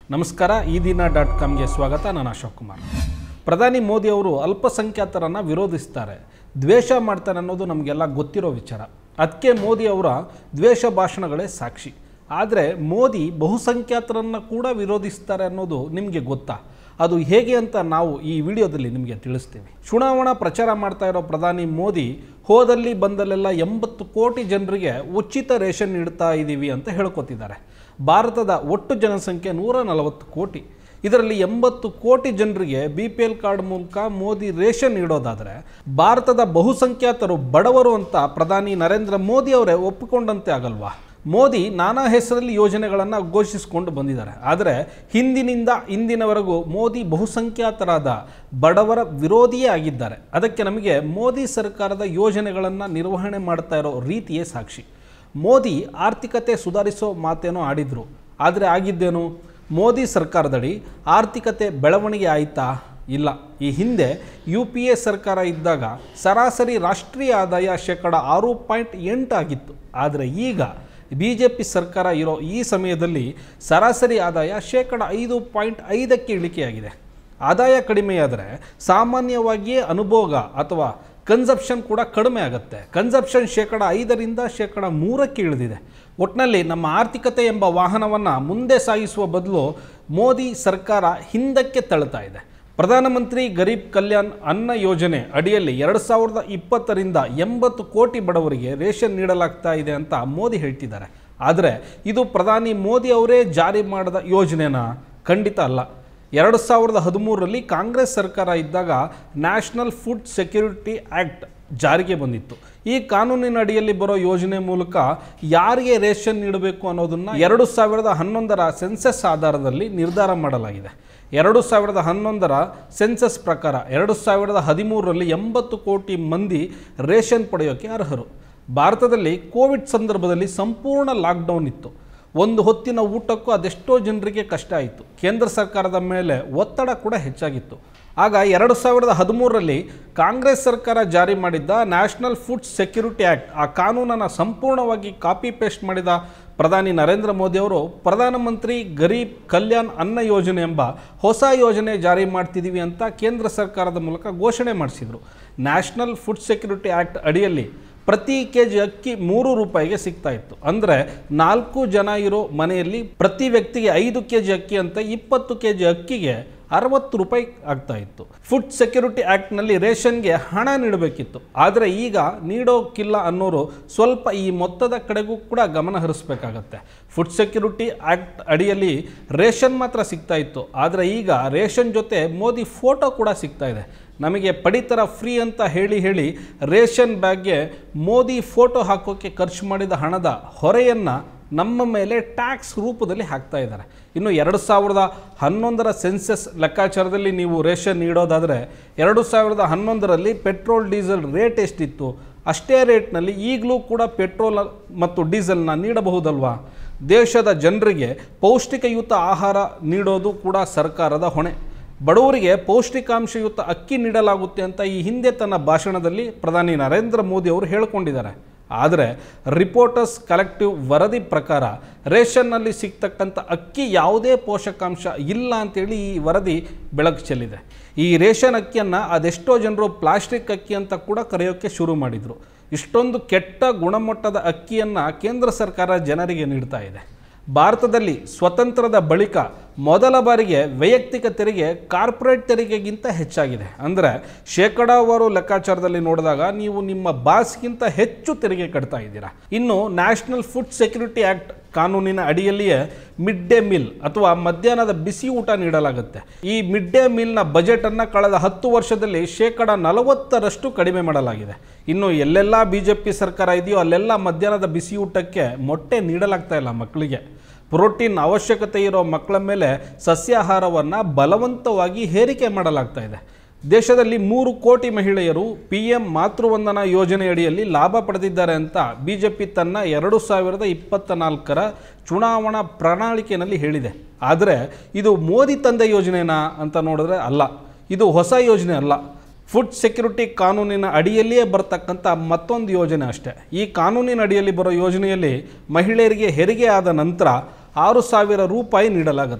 ನಮಸ್ಕಾರ ಈ ದಿನ.comಗೆ ಸ್ವಾಗತ. ನಾನು ಅಶೋಕ್ ಕುಮಾರ್. ಪ್ರಧಾನಿ ಮೋದಿ ಅವರು ಅಲ್ಪಸಂಖ್ಯಾತರನ್ನು ವಿರೋಧಿಸ್ತಾರೆ, ದ್ವೇಷ ಮಾಡ್ತಾರೆ ಅನ್ನೋದು ನಮಗೆಲ್ಲ ಗೊತ್ತಿರೋ ವಿಚಾರ. ಅದಕ್ಕೆ ಮೋದಿ ಅವರ ದ್ವೇಷ ಭಾಷಣಗಳೇ ಸಾಕ್ಷಿ. ಆದರೆ ಮೋದಿ ಬಹುಸಂಖ್ಯಾತರನ್ನು ಕೂಡ ವಿರೋಧಿಸ್ತಾರೆ ಅನ್ನೋದು ನಿಮಗೆ ಗೊತ್ತಾ? ಅದು ಹೇಗೆ ಅಂತ ನಾವು ಈ ವಿಡಿಯೋದಲ್ಲಿ ನಿಮಗೆ ತಿಳಿಸ್ತೀವಿ. ಚುನಾವಣಾ ಪ್ರಚಾರ ಮಾಡ್ತಾ ಇರೋ ಪ್ರಧಾನಿ ಮೋದಿ ಹೋದಲ್ಲಿ ಬಂದಲ್ಲೆಲ್ಲ 80 ಕೋಟಿ ಜನರಿಗೆ ಉಚಿತ ರೇಷನ್ ನೀಡ್ತಾ ಇದ್ದೀವಿ ಅಂತ ಹೇಳ್ಕೊತಿದ್ದಾರೆ. ಭಾರತದ ಒಟ್ಟು ಜನಸಂಖ್ಯೆ 140 ಕೋಟಿ. ಇದರಲ್ಲಿ 80 ಕೋಟಿ ಜನರಿಗೆ BPL ಕಾರ್ಡ್ ಮೂಲಕ ಮೋದಿ ರೇಷನ್ ನೀಡೋದಾದರೆ ಭಾರತದ ಬಹುಸಂಖ್ಯಾತರು ಬಡವರು ಅಂತ ಪ್ರಧಾನಿ ನರೇಂದ್ರ ಮೋದಿ ಅವರೇ ಒಪ್ಪಿಕೊಂಡಂತೆ ಆಗಲ್ವಾ? ಮೋದಿ ನಾನಾ ಹೆಸರಲ್ಲಿ ಯೋಜನೆಗಳನ್ನು ಘೋಷಿಸಿಕೊಂಡು ಬಂದಿದ್ದಾರೆ. ಆದರೆ ಹಿಂದಿನಿಂದ ಇಂದಿನವರೆಗೂ ಮೋದಿ ಬಹುಸಂಖ್ಯಾತರಾದ ಬಡವರ ವಿರೋಧಿಯೇ ಆಗಿದ್ದಾರೆ. ಅದಕ್ಕೆ ನಮಗೆ ಮೋದಿ ಸರ್ಕಾರದ ಯೋಜನೆಗಳನ್ನು ನಿರ್ವಹಣೆ ಮಾಡ್ತಾ ಇರೋ ರೀತಿಯೇ ಸಾಕ್ಷಿ. ಮೋದಿ ಆರ್ಥಿಕತೆ ಸುಧಾರಿಸೋ ಮಾತೇನೋ ಆಡಿದರು, ಆದರೆ ಆಗಿದ್ದೇನು? ಮೋದಿ ಸರ್ಕಾರದಡಿ ಆರ್ಥಿಕತೆ ಬೆಳವಣಿಗೆ ಆಯಿತಾ? ಇಲ್ಲ. ಈ ಹಿಂದೆ UPA ಸರ್ಕಾರ ಇದ್ದಾಗ ಸರಾಸರಿ ರಾಷ್ಟ್ರೀಯ ಆದಾಯ 6.8 ಆಗಿತ್ತು. ಆದರೆ ಈಗ BJP ಸರ್ಕಾರ ಇರೋ ಈ ಸಮಯದಲ್ಲಿ ಸರಾಸರಿ ಆದಾಯ 5.5ಕ್ಕೆ ಇಳಿಕೆಯಾಗಿದೆ. ಆದಾಯ ಕಡಿಮೆಯಾದರೆ ಸಾಮಾನ್ಯವಾಗಿಯೇ ಅನುಭೋಗ ಅಥವಾ ಕನ್ಸಪ್ಷನ್ ಕೂಡ ಕಡಿಮೆ ಆಗುತ್ತೆ. ಕನ್ಸಪ್ಷನ್ 5ರಿಂದ 3ಕ್ಕೆ ಇಳಿದಿದೆ. ಒಟ್ಟಿನಲ್ಲಿ ನಮ್ಮ ಆರ್ಥಿಕತೆ ಎಂಬ ವಾಹನವನ್ನು ಮುಂದೆ ಸಾಗಿಸುವ ಬದಲು ಮೋದಿ ಸರ್ಕಾರ ಹಿಂದಕ್ಕೆ ತಳ್ಳುತ್ತಾ ಇದೆ. ಪ್ರಧಾನಮಂತ್ರಿ ಗರೀಬ್ ಕಲ್ಯಾಣ್ ಅನ್ನ ಯೋಜನೆ ಅಡಿಯಲ್ಲಿ 2020ರಿಂದ 80 ಕೋಟಿ ಬಡವರಿಗೆ ರೇಷನ್ ನೀಡಲಾಗ್ತಾ ಇದೆ ಅಂತ ಮೋದಿ ಹೇಳ್ತಿದ್ದಾರೆ. ಆದರೆ ಇದು ಪ್ರಧಾನಿ ಮೋದಿ ಅವರೇ ಜಾರಿ ಮಾಡಿದ ಯೋಜನೆನಾ? ಖಂಡಿತ ಅಲ್ಲ. 2013ರಲ್ಲಿ ಕಾಂಗ್ರೆಸ್ ಸರ್ಕಾರ ಇದ್ದಾಗ ನ್ಯಾಷನಲ್ ಫುಡ್ ಸೆಕ್ಯೂರಿಟಿ ಆ್ಯಕ್ಟ್ ಜಾರಿಗೆ ಬಂದಿತ್ತು. ಈ ಕಾನೂನಿನ ಅಡಿಯಲ್ಲಿ ಬರೋ ಯೋಜನೆ ಮೂಲಕ ಯಾರಿಗೆ ರೇಷನ್ ನೀಡಬೇಕು ಅನ್ನೋದನ್ನು 2011ರ ಸೆನ್ಸಸ್ ಆಧಾರದಲ್ಲಿ ನಿರ್ಧಾರ ಮಾಡಲಾಗಿದೆ. 2011ರ ಸೆನ್ಸಸ್ ಪ್ರಕಾರ 2013ರಲ್ಲಿ 80 ಕೋಟಿ ಮಂದಿ ರೇಷನ್ ಪಡೆಯೋಕ್ಕೆ ಅರ್ಹರು. ಭಾರತದಲ್ಲಿ ಕೋವಿಡ್ ಸಂದರ್ಭದಲ್ಲಿ ಸಂಪೂರ್ಣ ಲಾಕ್ಡೌನ್ ಇತ್ತು. ಒಂದು ಹೊತ್ತಿನ ಊಟಕ್ಕೂ ಅದೆಷ್ಟೋ ಜನರಿಗೆ ಕಷ್ಟ ಆಯಿತು. ಕೇಂದ್ರ ಸರ್ಕಾರದ ಮೇಲೆ ಒತ್ತಡ ಕೂಡ ಹೆಚ್ಚಾಗಿತ್ತು. ಆಗ 2013ರಲ್ಲಿ ಕಾಂಗ್ರೆಸ್ ಸರ್ಕಾರ ಜಾರಿ ಮಾಡಿದ್ದ ನ್ಯಾಷನಲ್ ಫುಡ್ ಸೆಕ್ಯೂರಿಟಿ ಆ್ಯಕ್ಟ್, ಆ ಕಾನೂನನ್ನು ಸಂಪೂರ್ಣವಾಗಿ ಕಾಪಿ ಪೇಸ್ಟ್ ಮಾಡಿದ ಪ್ರಧಾನಿ ನರೇಂದ್ರ ಮೋದಿ ಅವರು ಪ್ರಧಾನಮಂತ್ರಿ ಗರೀಬ್ ಕಲ್ಯಾಣ್ ಅನ್ನ ಯೋಜನೆ ಎಂಬ ಹೊಸ ಯೋಜನೆ ಜಾರಿ ಮಾಡ್ತಿದ್ದೀವಿ ಅಂತ ಕೇಂದ್ರ ಸರ್ಕಾರದ ಮೂಲಕ ಘೋಷಣೆ ಮಾಡಿಸಿದರು. ನ್ಯಾಷನಲ್ ಫುಡ್ ಸೆಕ್ಯೂರಿಟಿ ಆ್ಯಕ್ಟ್ ಅಡಿಯಲ್ಲಿ ಪ್ರತಿ kg ಅಕ್ಕಿ 3 ರೂಪಾಯಿಗೆ ಸಿಗ್ತಾ ಇತ್ತು. ಅಂದರೆ 4 ಜನ ಇರೋ ಮನೆಯಲ್ಲಿ ಪ್ರತಿ ವ್ಯಕ್ತಿಗೆ 5 kg ಅಕ್ಕಿ ಅಂತ 20 kg ಅಕ್ಕಿಗೆ 60 ರೂಪಾಯಿ ಆಗ್ತಾ ಇತ್ತು. ಫುಡ್ ಸೆಕ್ಯೂರಿಟಿ ಆ್ಯಕ್ಟ್ನಲ್ಲಿ ರೇಷನ್ಗೆ ಹಣ ನೀಡಬೇಕಿತ್ತು. ಆದರೆ ಈಗ ನೀಡೋಕ್ಕಿಲ್ಲ ಅನ್ನೋರು ಸ್ವಲ್ಪ ಈ ಮೊತ್ತದ ಕಡೆಗೂ ಕೂಡ ಗಮನ ಹರಿಸಬೇಕಾಗತ್ತೆ. ಫುಡ್ ಸೆಕ್ಯೂರಿಟಿ ಆ್ಯಕ್ಟ್ ಅಡಿಯಲ್ಲಿ ರೇಷನ್ ಮಾತ್ರ ಸಿಗ್ತಾ ಇತ್ತು. ಆದರೆ ಈಗ ರೇಷನ್ ಜೊತೆ ಮೋದಿ ಫೋಟೋ ಕೂಡ ಸಿಗ್ತಾ ಇದೆ. ನಮಗೆ ಪಡಿತರ ಫ್ರೀ ಅಂತ ಹೇಳಿ ರೇಷನ್ ಬ್ಯಾಗ್ಗೆ ಮೋದಿ ಫೋಟೋ ಹಾಕೋಕ್ಕೆ ಖರ್ಚು ಮಾಡಿದ ಹಣದ ಹೊರೆಯನ್ನು ನಮ್ಮ ಮೇಲೆ ಟ್ಯಾಕ್ಸ್ ರೂಪದಲ್ಲಿ ಹಾಕ್ತಾ ಇದ್ದಾರೆ. ಇನ್ನು 2011ರ ಸೆನ್ಸಸ್ ಲೆಕ್ಕಾಚಾರದಲ್ಲಿ ನೀವು ರೇಷನ್ ನೀಡೋದಾದರೆ 2011ರಲ್ಲಿ ಪೆಟ್ರೋಲ್ ಡೀಸೆಲ್ ರೇಟ್ ಎಷ್ಟಿತ್ತು ಅಷ್ಟೇ ರೇಟ್ನಲ್ಲಿ ಈಗಲೂ ಕೂಡ ಪೆಟ್ರೋಲ್ ಮತ್ತು ಡೀಸೆಲ್ನ ನೀಡಬಹುದಲ್ವಾ? ದೇಶದ ಜನರಿಗೆ ಪೌಷ್ಟಿಕಯುತ ಆಹಾರ ನೀಡೋದು ಕೂಡ ಸರ್ಕಾರದ ಹೊಣೆ. ಬಡವರಿಗೆ ಪೌಷ್ಟಿಕಾಂಶಯುತ ಅಕ್ಕಿ ನೀಡಲಾಗುತ್ತೆ ಅಂತ ಈ ಹಿಂದೆ ತನ್ನ ಭಾಷಣದಲ್ಲಿ ಪ್ರಧಾನಿ ನರೇಂದ್ರ ಮೋದಿ ಅವರು ಹೇಳಿಕೊಂಡಿದ್ದಾರೆ. ಆದರೆ ರಿಪೋರ್ಟರ್ಸ್ ಕಲೆಕ್ಟಿವ್ ವರದಿ ಪ್ರಕಾರ ರೇಷನ್ನಲ್ಲಿ ಸಿಗ್ತಕ್ಕಂಥ ಅಕ್ಕಿ ಯಾವುದೇ ಪೋಷಕಾಂಶ ಇಲ್ಲ ಅಂತೇಳಿ ಈ ವರದಿ ಬೆಳಕು ಚೆಲ್ಲಿದೆ. ಈ ರೇಷನ್ ಅಕ್ಕಿಯನ್ನು ಅದೆಷ್ಟೋ ಜನರು ಪ್ಲಾಸ್ಟಿಕ್ ಅಕ್ಕಿ ಅಂತ ಕೂಡ ಕರೆಯೋಕ್ಕೆ ಶುರು ಮಾಡಿದರು. ಇಷ್ಟೊಂದು ಕೆಟ್ಟ ಗುಣಮಟ್ಟದ ಅಕ್ಕಿಯನ್ನು ಕೇಂದ್ರ ಸರ್ಕಾರ ಜನರಿಗೆ ನೀಡ್ತಾ ಇದೆ. ಭಾರತದಲ್ಲಿ ಸ್ವತಂತ್ರದ ಬಳಿಕ ಮೊದಲ ಬಾರಿಗೆ ವೈಯಕ್ತಿಕ ತೆರಿಗೆ ಕಾರ್ಪೊರೇಟ್ ತೆರಿಗೆಗಿಂತ ಹೆಚ್ಚಾಗಿದೆ. ಅಂದರೆ ಶೇಕಡಾವಾರು ಲೆಕ್ಕಾಚಾರದಲ್ಲಿ ನೋಡಿದಾಗ ನೀವು ನಿಮ್ಮ ಬಾಸ್ಗಿಂತ ಹೆಚ್ಚು ತೆರಿಗೆ ಕಟ್ತಾ ಇದ್ದೀರಾ. ಇನ್ನು ನ್ಯಾಷನಲ್ ಫುಡ್ ಸೆಕ್ಯೂರಿಟಿ ಆ್ಯಕ್ಟ್ ಕಾನೂನಿನ ಅಡಿಯಲ್ಲಿಯೇ ಮಿಡ್ ಡೇ ಮೀಲ್ ಅಥವಾ ಮಧ್ಯಾಹ್ನದ ಬಿಸಿ ಊಟ ನೀಡಲಾಗುತ್ತೆ. ಈ ಮಿಡ್ ಡೇ ಮೀಲ್ನ ಬಜೆಟನ್ನು ಕಳೆದ 10 ವರ್ಷದಲ್ಲಿ 40% ಕಡಿಮೆ ಮಾಡಲಾಗಿದೆ. ಇನ್ನು ಎಲ್ಲೆಲ್ಲ BJP ಸರ್ಕಾರ ಇದೆಯೋ ಅಲ್ಲೆಲ್ಲ ಮಧ್ಯಾಹ್ನದ ಬಿಸಿ ಊಟಕ್ಕೆ ಮೊಟ್ಟೆ ನೀಡಲಾಗ್ತಾ ಇಲ್ಲ ಮಕ್ಕಳಿಗೆ. ಪ್ರೋಟೀನ್ ಅವಶ್ಯಕತೆ ಇರೋ ಮಕ್ಕಳ ಮೇಲೆ ಸಸ್ಯಾಹಾರವನ್ನು ಬಲವಂತವಾಗಿ ಹೇರಿಕೆ ಮಾಡಲಾಗ್ತಾ ಇದೆ. ದೇಶದಲ್ಲಿ 3 ಕೋಟಿ ಮಹಿಳೆಯರು PM ಮಾತೃವಂದನಾ ಯೋಜನೆಯಡಿಯಲ್ಲಿ ಲಾಭ ಪಡೆದಿದ್ದಾರೆ ಅಂತ BJP ತನ್ನ 2024ರ ಚುನಾವಣಾ ಪ್ರಣಾಳಿಕೆಯಲ್ಲಿ ಹೇಳಿದೆ. ಆದರೆ ಇದು ಮೋದಿ ತಂದೆ ಯೋಜನೆನಾ ಅಂತ ನೋಡಿದ್ರೆ ಅಲ್ಲ, ಇದು ಹೊಸ ಯೋಜನೆ ಅಲ್ಲ. ಫುಡ್ ಸೆಕ್ಯೂರಿಟಿ ಕಾನೂನಿನ ಅಡಿಯಲ್ಲಿಯೇ ಬರ್ತಕ್ಕಂಥ ಮತ್ತೊಂದು ಯೋಜನೆ ಅಷ್ಟೇ. ಈ ಕಾನೂನಿನ ಅಡಿಯಲ್ಲಿ ಬರೋ ಯೋಜನೆಯಲ್ಲಿ ಮಹಿಳೆಯರಿಗೆ ಹೆರಿಗೆ ಆದ ನಂತರ 6,000 ರೂಪಾಯಿ ನೀಡಲಾಗುತ್ತೆ.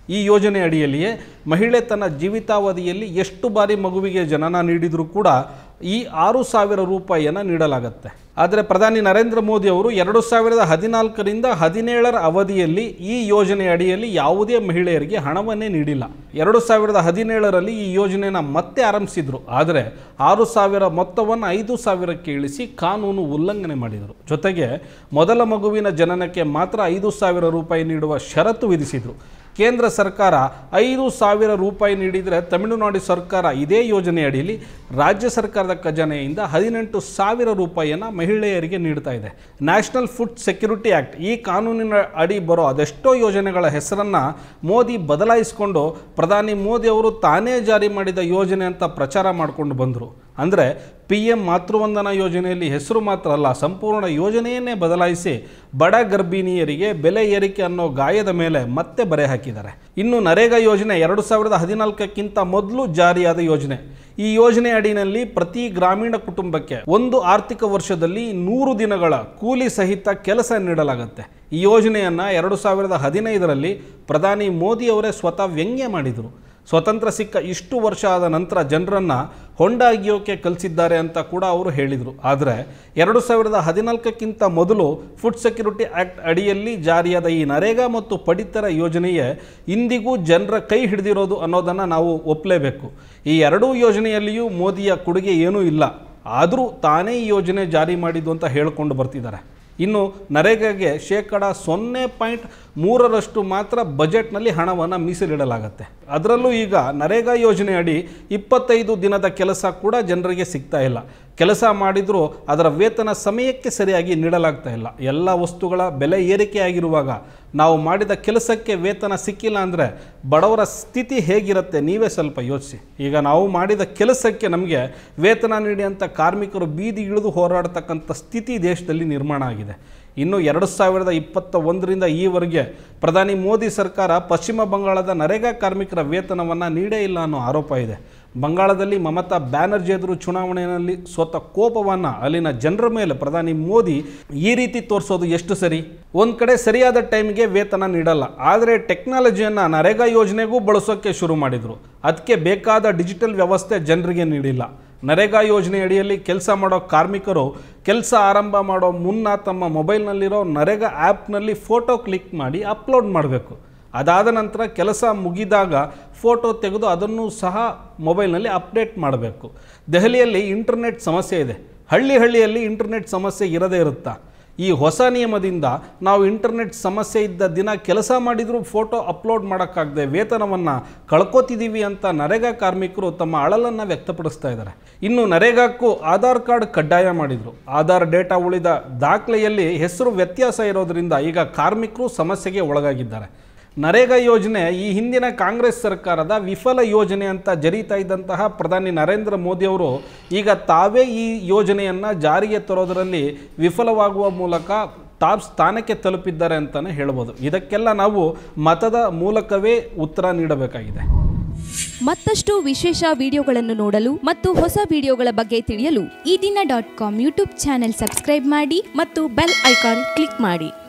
ಈ ಯೋಜನೆ ಅಡಿಯಲ್ಲಿಯೇ ಮಹಿಳೆ ತನ್ನ ಜೀವಿತಾವಧಿಯಲ್ಲಿ ಎಷ್ಟು ಬಾರಿ ಮಗುವಿಗೆ ಜನನ ನೀಡಿದರೂ ಕೂಡ ಈ 6,000 ರೂಪಾಯಿಯನ್ನು ನೀಡಲಾಗುತ್ತೆ. ಆದರೆ ಪ್ರಧಾನಿ ನರೇಂದ್ರ ಮೋದಿ ಅವರು 2014ರಿಂದ 2017 ಅವಧಿಯಲ್ಲಿ ಈ ಯೋಜನೆ ಅಡಿಯಲ್ಲಿ ಯಾವುದೇ ಮಹಿಳೆಯರಿಗೆ ಹಣವನ್ನೇ ನೀಡಿಲ್ಲ. 2017ರಲ್ಲಿ ಈ ಯೋಜನೆಯನ್ನು ಮತ್ತೆ ಆರಂಭಿಸಿದ್ರು. ಆದರೆ 6,000 ಮೊತ್ತವನ್ನು 5,000ಕ್ಕೆ ಇಳಿಸಿ ಕಾನೂನು ಉಲ್ಲಂಘನೆ ಮಾಡಿದರು. ಜೊತೆಗೆ ಮೊದಲ ಮಗುವಿನ ಜನನಕ್ಕೆ ಮಾತ್ರ 5,000 ರೂಪಾಯಿ ನೀಡುವ ಷರತ್ತು ವಿಧಿಸಿದರು. ಕೇಂದ್ರ ಸರ್ಕಾರ 5,000 ರೂಪಾಯಿ ನೀಡಿದರೆ ತಮಿಳುನಾಡು ಸರ್ಕಾರ ಇದೇ ಯೋಜನೆ ಅಡಿಯಲ್ಲಿ ರಾಜ್ಯ ಸರ್ಕಾರದ ಖಜಾನೆಯಿಂದ 18,000 ರೂಪಾಯಿಯನ್ನು ಮಹಿಳೆಯರಿಗೆ ನೀಡ್ತಾ ಇದೆ. ನ್ಯಾಷನಲ್ ಫುಡ್ ಸೆಕ್ಯೂರಿಟಿ ಆ್ಯಕ್ಟ್ ಈ ಕಾನೂನಿನ ಅಡಿ ಬರೋ ಅದೆಷ್ಟೋ ಯೋಜನೆಗಳ ಹೆಸರನ್ನು ಮೋದಿ ಬದಲಾಯಿಸಿಕೊಂಡು ಪ್ರಧಾನಿ ಮೋದಿ ಅವರು ತಾನೇ ಜಾರಿ ಮಾಡಿದ ಯೋಜನೆ ಅಂತ ಪ್ರಚಾರ ಮಾಡಿಕೊಂಡು ಬಂದರು. ಅಂದರೆ PM ಮಾತೃವಂದನಾ ಯೋಜನೆಯಲ್ಲಿ ಹೆಸರು ಮಾತ್ರ ಅಲ್ಲ, ಸಂಪೂರ್ಣ ಯೋಜನೆಯನ್ನೇ ಬದಲಾಯಿಸಿ ಬಡ ಗರ್ಭಿಣಿಯರಿಗೆ ಬೆಲೆ ಏರಿಕೆ ಅನ್ನೋ ಗಾಯದ ಮೇಲೆ ಮತ್ತೆ ಬರೆ ಹಾಕಿದ್ದಾರೆ. ಇನ್ನು ನರೇಗಾ ಯೋಜನೆ 2014ಕ್ಕಿಂತ ಮೊದಲು ಜಾರಿಯಾದ ಯೋಜನೆ. ಈ ಯೋಜನೆ ಅಡಿಯಲ್ಲಿ ಪ್ರತಿ ಗ್ರಾಮೀಣ ಕುಟುಂಬಕ್ಕೆ ಒಂದು ಆರ್ಥಿಕ ವರ್ಷದಲ್ಲಿ 100 ದಿನಗಳ ಕೂಲಿ ಸಹಿತ ಕೆಲಸ ನೀಡಲಾಗುತ್ತೆ. ಈ ಯೋಜನೆಯನ್ನು 2015ರಲ್ಲಿ ಪ್ರಧಾನಿ ಮೋದಿ ಅವರೇ ಸ್ವತಃ ವ್ಯಂಗ್ಯ ಮಾಡಿದರು. ಸ್ವತಂತ್ರ ಸಿಕ್ಕ ಇಷ್ಟು ವರ್ಷ ಆದ ನಂತರ ಜನರನ್ನು ಹೊಂಡ ಅಗಿಯೋಕೆ ಕಲಿಸಿದ್ದಾರೆ ಅಂತ ಕೂಡ ಅವರು ಹೇಳಿದರು. ಆದರೆ 2014ಕ್ಕಿಂತ ಮೊದಲು ಫುಡ್ ಸೆಕ್ಯೂರಿಟಿ ಆ್ಯಕ್ಟ್ ಅಡಿಯಲ್ಲಿ ಜಾರಿಯಾದ ಈ ನರೇಗಾ ಮತ್ತು ಪಡಿತರ ಯೋಜನೆಯೇ ಇಂದಿಗೂ ಜನರ ಕೈ ಹಿಡಿದಿರೋದು ಅನ್ನೋದನ್ನು ನಾವು ಒಪ್ಪಲೇಬೇಕು. ಈ ಎರಡೂ ಯೋಜನೆಯಲ್ಲಿಯೂ ಮೋದಿಯ ಕೊಡುಗೆ ಏನೂ ಇಲ್ಲ. ಆದರೂ ತಾನೇ ಈ ಯೋಜನೆ ಜಾರಿ ಮಾಡಿದ್ದು ಅಂತ ಹೇಳಿಕೊಂಡು ಬರ್ತಿದ್ದಾರೆ. ಇನ್ನು ನರೇಗಾಗೆ 0.3% ಮಾತ್ರ ಬಜೆಟ್ನಲ್ಲಿ ಹಣವನ್ನು ಮೀಸಲಿಡಲಾಗುತ್ತೆ. ಅದರಲ್ಲೂ ಈಗ ನರೇಗಾ ಯೋಜನೆ ಅಡಿ 25 ದಿನದ ಕೆಲಸ ಕೂಡ ಜನರಿಗೆ ಸಿಗ್ತಾ ಇಲ್ಲ. ಕೆಲಸ ಮಾಡಿದರೂ ಅದರ ವೇತನ ಸಮಯಕ್ಕೆ ಸರಿಯಾಗಿ ನೀಡಲಾಗ್ತಾ ಇಲ್ಲ. ಎಲ್ಲ ವಸ್ತುಗಳ ಬೆಲೆ ಏರಿಕೆ ಆಗಿರುವಾಗ ನಾವು ಮಾಡಿದ ಕೆಲಸಕ್ಕೆ ವೇತನ ಸಿಕ್ಕಿಲ್ಲ ಅಂದರೆ ಬಡವರ ಸ್ಥಿತಿ ಹೇಗಿರುತ್ತೆ ನೀವೇ ಸ್ವಲ್ಪ ಯೋಚಿಸಿ. ಈಗ ನಾವು ಮಾಡಿದ ಕೆಲಸಕ್ಕೆ ನಮಗೆ ವೇತನ ನೀಡಿ ಅಂತ ಕಾರ್ಮಿಕರು ಬೀದಿ ಇಳಿದು ಹೋರಾಡ್ತಕ್ಕಂಥ ಸ್ಥಿತಿ ದೇಶದಲ್ಲಿ ನಿರ್ಮಾಣ ಆಗಿದೆ. ಇನ್ನು 2021ರಿಂದ ಈವರೆಗೆ ಪ್ರಧಾನಿ ಮೋದಿ ಸರ್ಕಾರ ಪಶ್ಚಿಮ ಬಂಗಾಳದ ನರೇಗಾ ಕಾರ್ಮಿಕರ ವೇತನವನ್ನು ನೀಡೇ ಇಲ್ಲ ಅನ್ನೋ ಆರೋಪ ಇದೆ. ಬಂಗಾಳದಲ್ಲಿ ಮಮತಾ ಬ್ಯಾನರ್ಜಿ ಎದುರು ಚುನಾವಣೆಯಲ್ಲಿ ಸೋತ ಕೋಪವನ್ನು ಅಲ್ಲಿನ ಜನರ ಮೇಲೆ ಪ್ರಧಾನಿ ಮೋದಿ ಈ ರೀತಿ ತೋರಿಸೋದು ಎಷ್ಟು ಸರಿ? ಒಂದು ಕಡೆ ಸರಿಯಾದ ಟೈಮ್ಗೆ ವೇತನ ನೀಡಲ್ಲ, ಆದರೆ ಟೆಕ್ನಾಲಜಿಯನ್ನು ನರೇಗಾ ಯೋಜನೆಗೂ ಬಳಸೋಕ್ಕೆ ಶುರು ಮಾಡಿದರು. ಅದಕ್ಕೆ ಬೇಕಾದ ಡಿಜಿಟಲ್ ವ್ಯವಸ್ಥೆ ಜನರಿಗೆ ನೀಡಿಲ್ಲ. ನರೇಗಾ ಯೋಜನೆ ಅಡಿಯಲ್ಲಿ ಕೆಲಸ ಮಾಡೋ ಕಾರ್ಮಿಕರು ಕೆಲಸ ಆರಂಭ ಮಾಡೋ ಮುನ್ನ ತಮ್ಮ ಮೊಬೈಲ್ನಲ್ಲಿರೋ ನರೇಗಾ ಆ್ಯಪ್ನಲ್ಲಿ ಫೋಟೋ ಕ್ಲಿಕ್ ಮಾಡಿ ಅಪ್ಲೋಡ್ ಮಾಡಬೇಕು. ಅದಾದ ನಂತರ ಕೆಲಸ ಮುಗಿದಾಗ ಫೋಟೋ ತೆಗೆದು ಅದನ್ನು ಸಹ ಮೊಬೈಲ್ನಲ್ಲಿ ಅಪ್ಡೇಟ್ ಮಾಡಬೇಕು. ದೆಹಲಿಯಲ್ಲಿ ಇಂಟರ್ನೆಟ್ ಸಮಸ್ಯೆ ಇದೆ. ಹಳ್ಳಿಯಲ್ಲಿ ಇಂಟರ್ನೆಟ್ ಸಮಸ್ಯೆ ಇರದೇ ಇರುತ್ತಾ? ಈ ಹೊಸ ನಿಯಮದಿಂದ ನಾವು ಇಂಟರ್ನೆಟ್ ಸಮಸ್ಯೆ ಇದ್ದ ದಿನ ಕೆಲಸ ಮಾಡಿದರೂ ಫೋಟೋ ಅಪ್ಲೋಡ್ ಮಾಡೋಕ್ಕಾಗದೆ ವೇತನವನ್ನು ಕಳ್ಕೊತಿದ್ದೀವಿ ಅಂತ ನರೇಗಾ ಕಾರ್ಮಿಕರು ತಮ್ಮ ಅಳಲನ್ನು ವ್ಯಕ್ತಪಡಿಸ್ತಾ ಇದ್ದಾರೆ. ಇನ್ನು ನರೇಗಾಕ್ಕೂ ಆಧಾರ್ ಕಾರ್ಡ್ ಕಡ್ಡಾಯ ಮಾಡಿದರು. ಆಧಾರ್ ಡೇಟಾ ಉಳಿದ ದಾಖಲೆಯಲ್ಲಿ ಹೆಸರು ವ್ಯತ್ಯಾಸ ಇರೋದರಿಂದ ಈಗ ಕಾರ್ಮಿಕರು ಸಮಸ್ಯೆಗೆ ಒಳಗಾಗಿದ್ದಾರೆ. ನರೇಗಾ ಯೋಜನೆ ಈ ಹಿಂದಿನ ಕಾಂಗ್ರೆಸ್ ಸರ್ಕಾರದ ವಿಫಲ ಯೋಜನೆ ಅಂತ ಜರೀತಾ ಇದ್ದಂತಹ ಪ್ರಧಾನಿ ನರೇಂದ್ರ ಮೋದಿ ಅವರು ಈಗ ತಾವೇ ಈ ಯೋಜನೆಯನ್ನು ಜಾರಿಗೆ ತರೋದರಲ್ಲಿ ವಿಫಲವಾಗುವ ಮೂಲಕ ಟಾಪ್ ಸ್ಥಾನಕ್ಕೆ ತಲುಪಿದ್ದಾರೆ ಅಂತಲೇ ಹೇಳ್ಬೋದು. ಇದಕ್ಕೆಲ್ಲ ನಾವು ಮತದ ಮೂಲಕವೇ ಉತ್ತರ ನೀಡಬೇಕಾಗಿದೆ. ಮತ್ತಷ್ಟು ವಿಶೇಷ ವಿಡಿಯೋಗಳನ್ನು ನೋಡಲು ಮತ್ತು ಹೊಸ ವಿಡಿಯೋಗಳ ಬಗ್ಗೆ ತಿಳಿಯಲು eDina.com ಯೂಟ್ಯೂಬ್ ಚಾನೆಲ್ ಸಬ್ಸ್ಕ್ರೈಬ್ ಮಾಡಿ ಮತ್ತು ಬೆಲ್ ಐಕಾನ್ ಕ್ಲಿಕ್ ಮಾಡಿ.